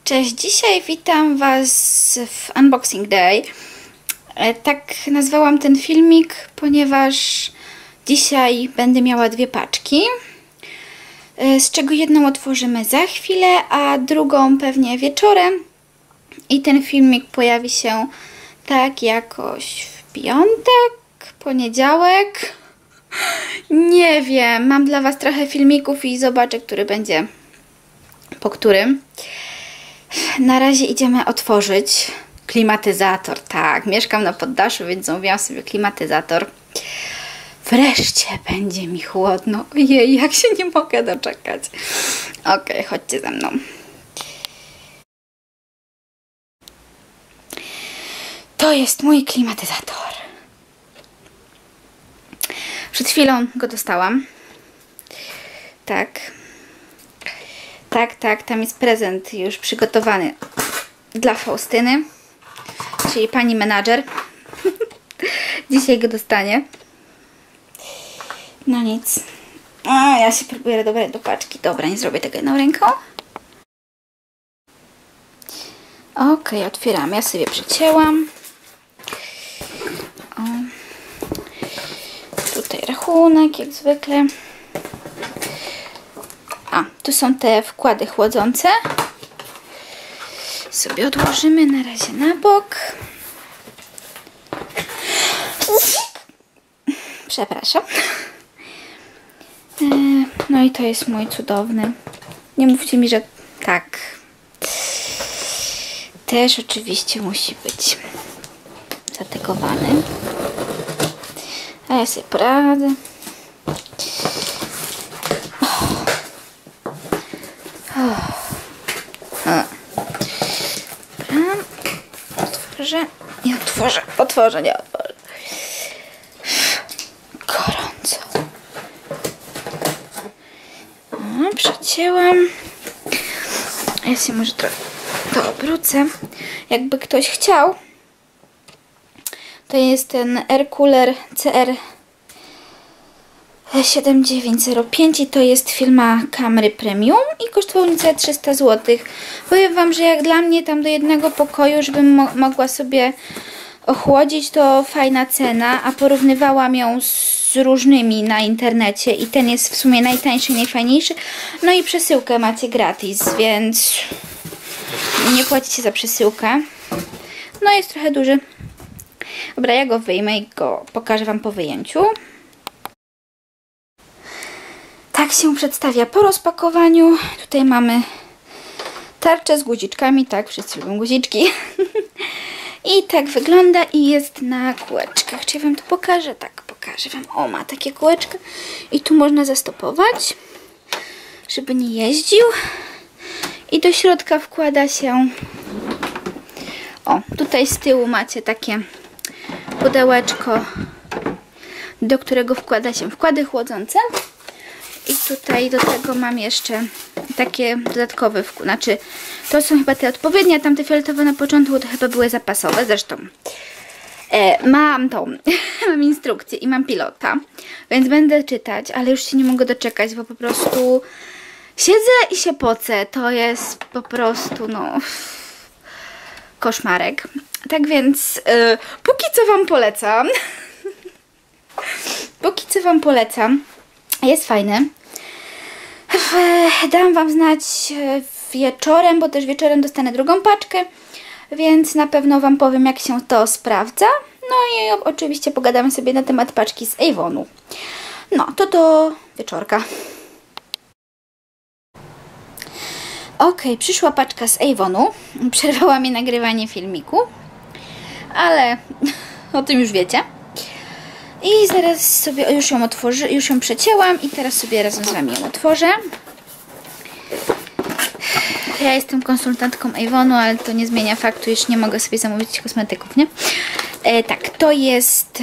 Cześć, dzisiaj witam Was w Unboxing Day. Tak nazwałam ten filmik, ponieważ dzisiaj będę miała dwie paczki, z czego jedną otworzymy za chwilę, a drugą pewnie wieczorem. I ten filmik pojawi się tak jakoś w piątek, poniedziałek. Nie wiem, mam dla Was trochę filmików i zobaczę, który będzie po którym. Na razie idziemy otworzyć klimatyzator. Tak, mieszkam na poddaszu, więc zamówiłam sobie klimatyzator. Wreszcie będzie mi chłodno. Ojej, jak się nie mogę doczekać. Okej, chodźcie ze mną. To jest mój klimatyzator. Przed chwilą go dostałam. Tak. Tak, tam jest prezent już przygotowany dla Faustyny, czyli pani menadżer. Dzisiaj go dostanie. No nic. Ja się próbuję dobrać do paczki. Dobra, nie zrobię tego jedną ręką. Okej, otwieram. Ja sobie przecięłam. O. Tutaj rachunek, jak zwykle. Tu są te wkłady chłodzące. Sobie odłożymy na razie na bok. Przepraszam. No i to jest mój cudowny. Nie mówcie mi, że tak. Też oczywiście musi być zategowany. A ja sobie poradzę. Otworzę, nie otworzę. Gorąco. Przecięłam. Ja się może trochę to obrócę. Jakby ktoś chciał, to jest ten Air Cooler CR 7905 i to jest firma Camry Premium i kosztował niecałe 300 zł. Powiem Wam, że jak dla mnie tam do jednego pokoju, żebym mogła sobie ochłodzić, to fajna cena, a porównywałam ją z różnymi na internecie i ten jest w sumie najtańszy i najfajniejszy. No i przesyłkę macie gratis, więc nie płacicie za przesyłkę. No jest trochę duży. Dobra, ja go wyjmę i go pokażę Wam po wyjęciu. Tak się przedstawia po rozpakowaniu. Tutaj mamy tarczę z guziczkami. Tak, wszyscy lubią guziczki. I tak wygląda i jest na kółeczkach. Czy ja Wam to pokażę? Tak, pokażę Wam. O, ma takie kółeczka. I tu można zastopować, żeby nie jeździł. I do środka wkłada się... O, tutaj z tyłu macie takie pudełeczko, do którego wkłada się wkłady chłodzące. I tutaj do tego mam jeszcze takie dodatkowe znaczy to są chyba te odpowiednie, a tamte fioletowe na początku to chyba były zapasowe. Zresztą mam mam instrukcję i mam pilota, więc będę czytać, ale już się nie mogę doczekać, bo po prostu siedzę i się pocę. To jest po prostu koszmarek. Tak więc póki co Wam polecam. Jest fajny. Dam Wam znać wieczorem, bo też wieczorem dostanę drugą paczkę, więc na pewno Wam powiem, jak się to sprawdza. No i oczywiście pogadamy sobie na temat paczki z Avonu. No, to do wieczorka. Przyszła paczka z Avonu. Przerwała mi nagrywanie filmiku, ale o tym już wiecie. I zaraz sobie już ją otworzę, już ją przecięłam i teraz sobie razem z Wami ją otworzę. Ja jestem konsultantką Avonu, ale to nie zmienia faktu, iż nie mogę sobie zamówić kosmetyków, nie? Tak, to jest...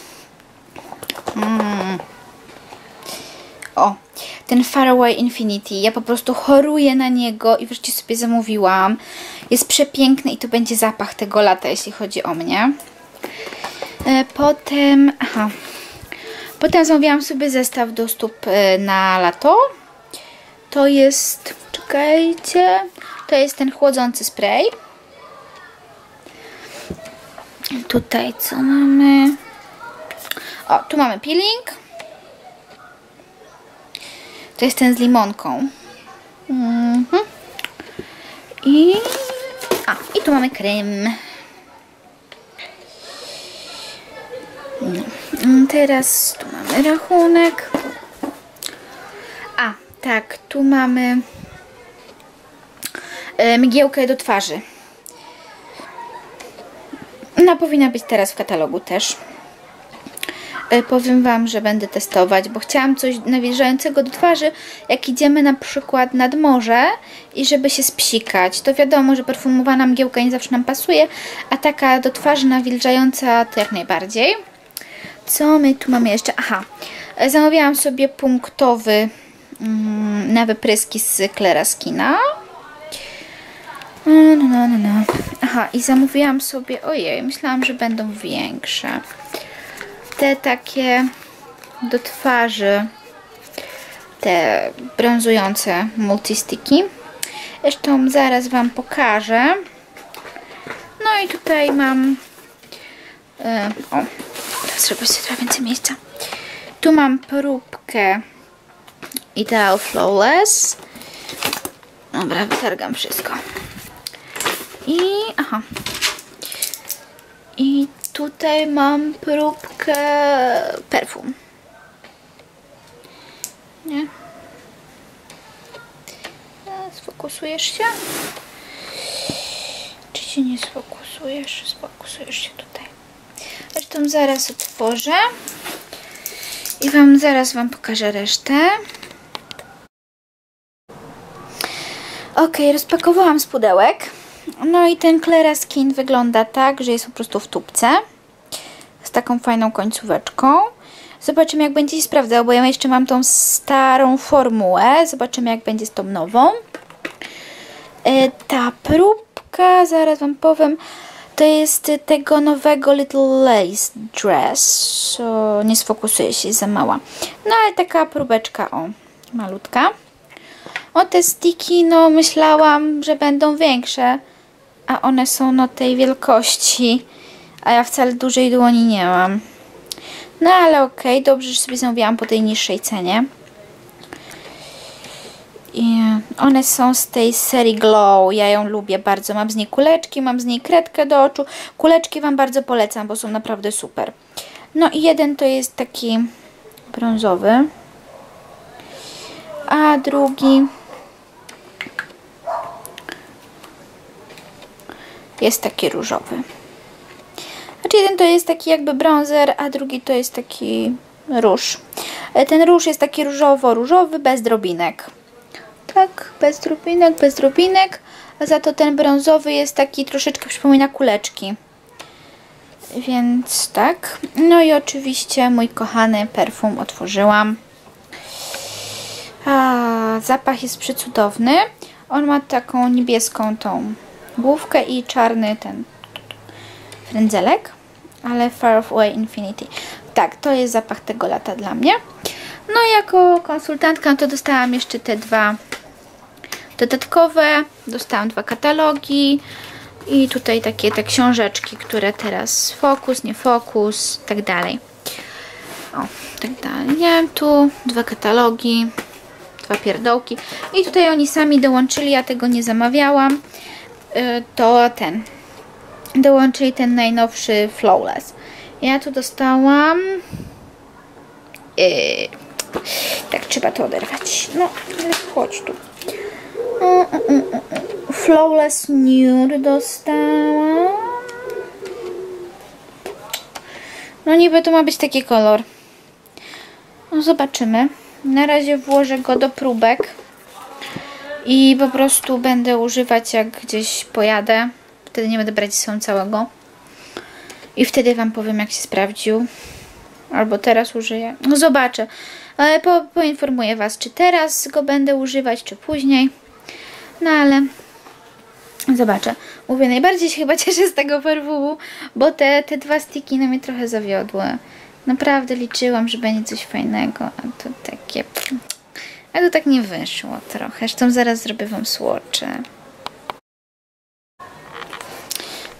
ten Faraway Infinity. Ja po prostu choruję na niego i wreszcie sobie zamówiłam. Jest przepiękny i to będzie zapach tego lata, jeśli chodzi o mnie. Potem zamówiłam sobie zestaw do stóp na lato. To jest, czekajcie, To jest ten chłodzący spray. Tutaj co mamy? O, tu mamy peeling. To jest ten z limonką. I tu mamy krem. Teraz tu mamy rachunek. Tak, tu mamy mgiełkę do twarzy. Ona powinna być teraz w katalogu też. Powiem Wam, że będę testować, bo chciałam coś nawilżającego do twarzy, jak idziemy na przykład nad morze i żeby się spsikać. To wiadomo, że perfumowana mgiełka nie zawsze nam pasuje, a taka do twarzy nawilżająca to jak najbardziej. Co my tu mamy jeszcze? Aha, zamówiłam sobie punktowy na wypryski z Clara Skina. Aha, i zamówiłam sobie, ojej, myślałam, że będą większe. Te takie do twarzy, te brązujące multistiki. Zresztą zaraz Wam pokażę. No i tutaj mam teraz zrobię sobie trochę więcej miejsca. Tu mam próbkę Ideal Flawless. Dobra, wytargam wszystko. I tutaj mam próbkę perfum. Nie? Sfokusujesz się? Czy się nie sfokusujesz? Sfokusujesz się tutaj. Zresztą zaraz otworzę i zaraz Wam pokażę resztę. Ok, rozpakowałam z pudełek. No i ten Clara Skin wygląda tak, że jest po prostu w tubce. Z taką fajną końcóweczką. Zobaczymy, jak będzie się sprawdzał, bo ja jeszcze mam tą starą formułę. Zobaczymy, jak będzie z tą nową. Ta próbka, zaraz Wam powiem, to jest tego nowego Little Lace Dress. Nie sfokusuje się, jest za mała. No ale taka próbeczka, o, malutka. O, te stiki, no myślałam, że będą większe, a one są no tej wielkości, a ja wcale dużej dłoni nie mam. No ale okej, dobrze, że sobie zamówiłam po tej niższej cenie. I one są z tej serii Glow, ja ją lubię bardzo, mam z niej kuleczki, mam z niej kredkę do oczu. Kuleczki Wam bardzo polecam, bo są naprawdę super. No i jeden to jest taki brązowy, a drugi jest taki różowy. Znaczy jeden to jest taki jakby bronzer, a drugi to jest taki róż. Ten róż jest taki różowo-różowy, bez drobinek. Tak, bez drobinek, a za to ten brązowy jest taki troszeczkę przypomina kuleczki. Więc tak. No i oczywiście mój kochany perfum otworzyłam. Zapach jest przecudowny. On ma taką niebieską tą główkę i czarny ten frędzelek, ale Far Away Infinity. Tak, to jest zapach tego lata dla mnie. No jako konsultantka to dostałam jeszcze te dwa dodatkowe, dostałam 2 katalogi i tutaj takie te książeczki, które teraz fokus, nie fokus, tak dalej. O, tak dalej. Nie, tu 2 katalogi, 2 pierdołki i tutaj oni sami dołączyli, ja tego nie zamawiałam. To dołączyli ten najnowszy Flawless. Ja tu dostałam tak, trzeba to oderwać. No, ale chodź tu. Flawless Nude dostałam. No niby to ma być taki kolor. No zobaczymy. Na razie włożę go do próbek i po prostu będę używać, jak gdzieś pojadę. Wtedy nie będę brać ze sobą całego. I wtedy Wam powiem, jak się sprawdził. Albo teraz użyję. No zobaczę. Ale poinformuję Was, czy teraz go będę używać, czy później. No ale zobaczę. Mówię, najbardziej się chyba cieszę z tego perfumu, bo te 2 stiki na mnie trochę zawiodły. Naprawdę liczyłam, że będzie coś fajnego, a to takie... A to tak nie wyszło trochę. Zresztą zaraz zrobię Wam swatche.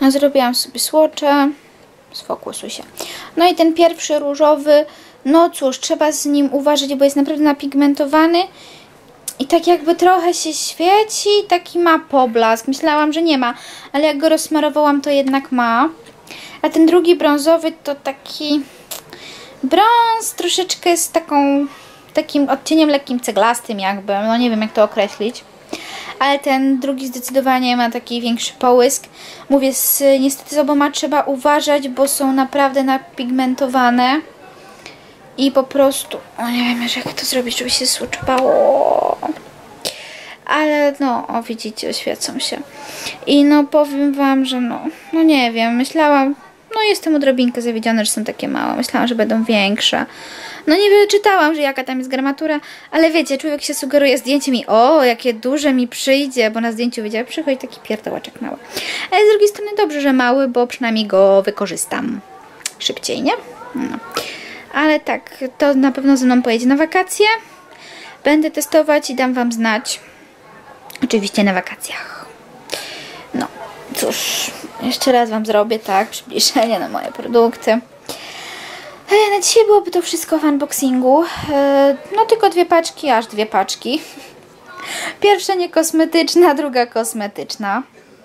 Zrobiłam sobie swatcha. Sfokusuj się. No i ten pierwszy różowy, no cóż, trzeba z nim uważać, bo jest naprawdę napigmentowany i tak jakby trochę się świeci, taki ma poblask. Myślałam, że nie ma, ale jak go rozsmarowałam, to jednak ma. A ten drugi brązowy to taki brąz troszeczkę z takim odcieniem lekkim ceglastym jakby, no nie wiem jak to określić. Ale ten drugi zdecydowanie ma taki większy połysk. Mówię, niestety z oboma trzeba uważać, bo są naprawdę napigmentowane. I po prostu, nie wiem już jak to zrobić, żeby się swatchowało. Ale no, o widzicie, świecą się. I no powiem wam, że no nie wiem, myślałam, no jestem odrobinkę zawiedziona, że są takie małe. Myślałam, że będą większe. No nie wyczytałam, że jaka tam jest gramatura, ale wiecie, człowiek się sugeruje zdjęciem i jakie duże mi przyjdzie, bo na zdjęciu widziała, przychodzi taki pierdołaczek mały. Ale z drugiej strony dobrze, że mały, bo przynajmniej go wykorzystam szybciej, nie? No. Ale tak, to na pewno ze mną pojedzie na wakacje. Będę testować i dam wam znać. Oczywiście na wakacjach. No, cóż, jeszcze raz wam zrobię, tak, przybliżenie na moje produkty. Na dzisiaj byłoby to wszystko w unboxingu. No tylko 2 paczki, aż 2 paczki. Pierwsza niekosmetyczna, druga kosmetyczna.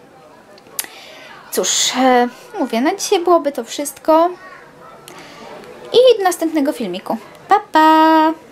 Cóż, mówię, na dzisiaj byłoby to wszystko. I do następnego filmiku. Pa, pa!